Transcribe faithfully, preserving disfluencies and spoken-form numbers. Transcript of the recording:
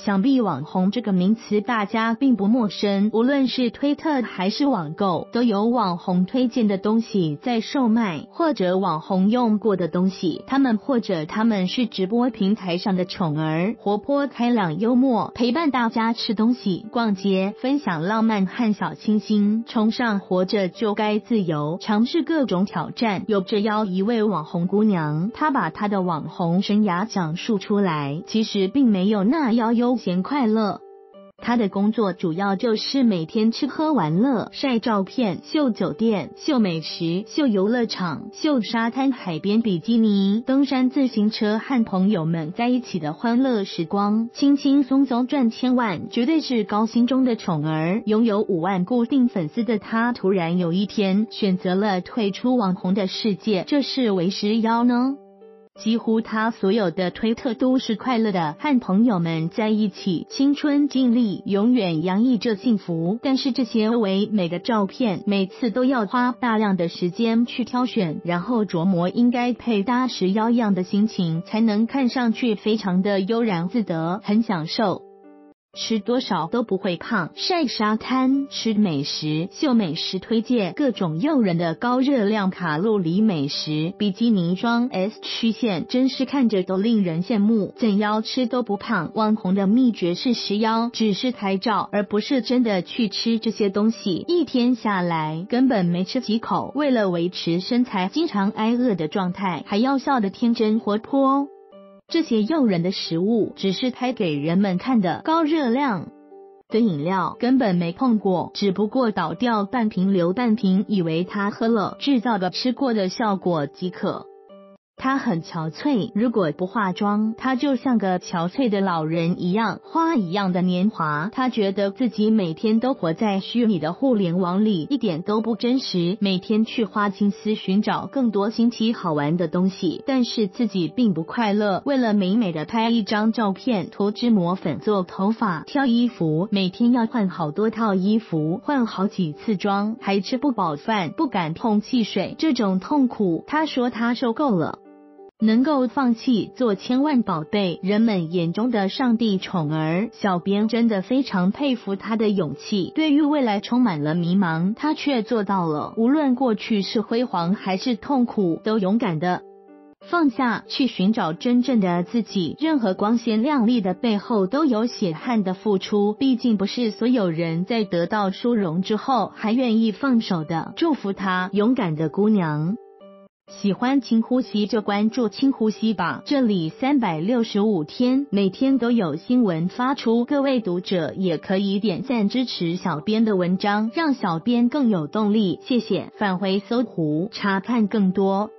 想必网红这个名词大家并不陌生，无论是推特还是网购，都有网红推荐的东西在售卖，或者网红用过的东西，他们或者他们是直播平台上的宠儿，活泼开朗幽默，陪伴大家吃东西逛街，分享浪漫和小清新，崇尚活着就该自由，尝试各种挑战。有这样一位网红姑娘，她把她的网红生涯讲述出来，其实并没有那样悠闲快乐。他的工作主要就是每天吃喝玩乐，晒照片，秀酒店，秀美食，秀游乐场，秀沙滩海边比基尼，登山自行车，和朋友们在一起的欢乐时光，轻轻松松赚千万，绝对是高薪中的宠儿。拥有五万固定粉丝的他，突然有一天选择了退出网红的世界，这是为时要呢？几乎他所有的推特都是快乐的，和朋友们在一起，青春尽力，永远洋溢着幸福。但是这些唯美的照片，每次都要花大量的时间去挑选，然后琢磨应该配搭时要样的心情，才能看上去非常的悠然自得，很享受。吃多少都不会胖，晒沙滩，吃美食，秀美食推荐，各种诱人的高热量卡路里美食，比基尼装 S 曲线，真是看着都令人羡慕。怎样吃都不胖，网红的秘诀是食妖，只是拍照，而不是真的去吃这些东西。一天下来根本没吃几口，为了维持身材，经常挨饿的状态，还要笑得天真活泼。这些诱人的食物只是拍给人们看的，高热量的饮料根本没碰过，只不过倒掉半瓶留半瓶，以为他喝了制造的吃过的效果即可。她很憔悴，如果不化妆，她就像个憔悴的老人一样，花一样的年华。她觉得自己每天都活在虚拟的互联网里，一点都不真实，每天去花心思寻找更多新奇好玩的东西，但是自己并不快乐。为了美美的拍一张照片，涂脂抹粉，做头发，挑衣服，每天要换好多套衣服，换好几次妆，还吃不饱饭，不敢碰汽水，这种痛苦，她说她受够了。能够放弃做千万宝贝，人们眼中的上帝宠儿，小编真的非常佩服他的勇气。对于未来充满了迷茫，他却做到了，无论过去是辉煌还是痛苦，都勇敢的放下，去寻找真正的自己。任何光鲜亮丽的背后都有血汗的付出，毕竟不是所有人在得到殊荣之后还愿意放手的。祝福她，勇敢的姑娘。喜欢轻呼吸就关注轻呼吸吧，这里三百六十五天，每天都有新闻发出，各位读者也可以点赞支持小编的文章，让小编更有动力，谢谢。返回搜狐查看更多。